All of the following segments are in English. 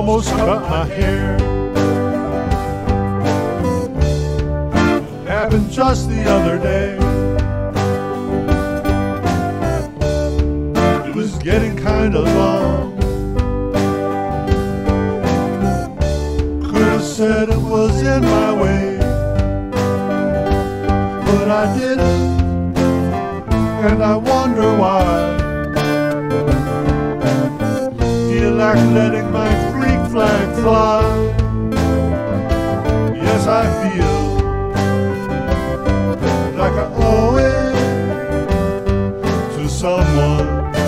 almost cut my hair. Happened just the other day. It was getting kind of long. Could have said it was in my way, but I didn't, and I wonder why. Feel like letting my freak flag fly. Yes, I feel like I owe it to someone.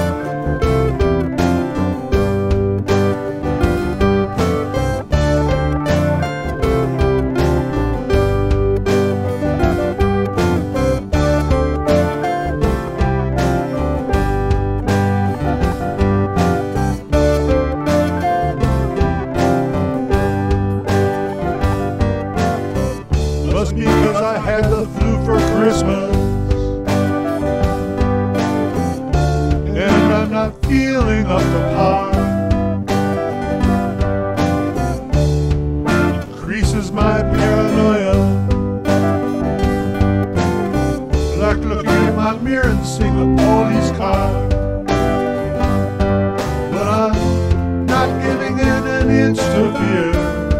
Must be because I had the flu for Christmas, and I'm not feeling up to par. Increases my paranoia, like looking in my mirror and seeing a police car. But I'm not giving in an inch to fear.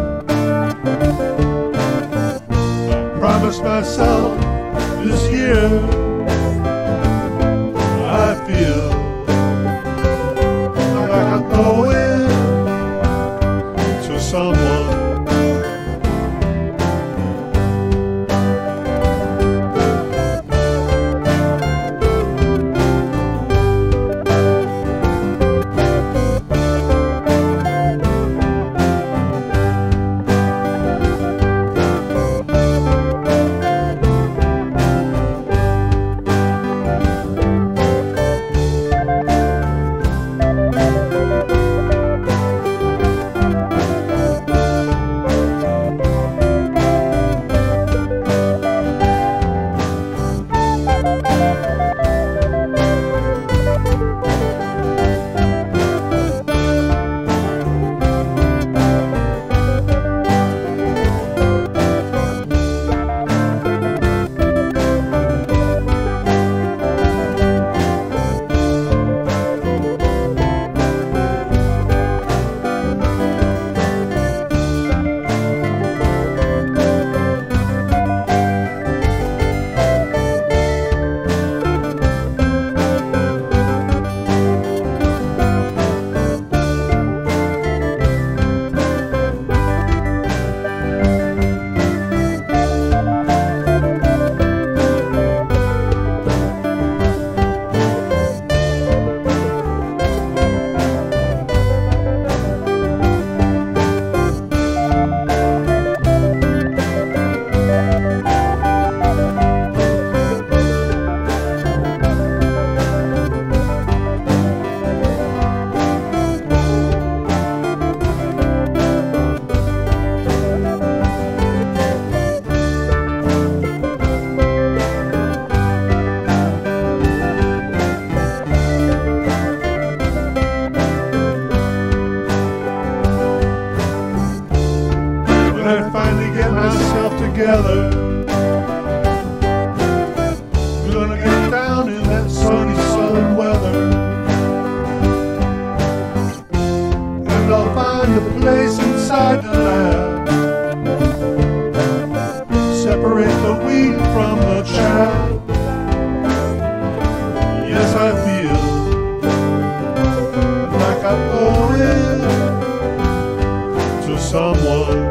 Promised myself this year I feel like I'm going to someone. When I finally get myself together, we're gonna get down in that sunny southern weather, and I'll find a place inside the lab, separate the wheat from the chaff. Yes, I feel like I'm going to someone.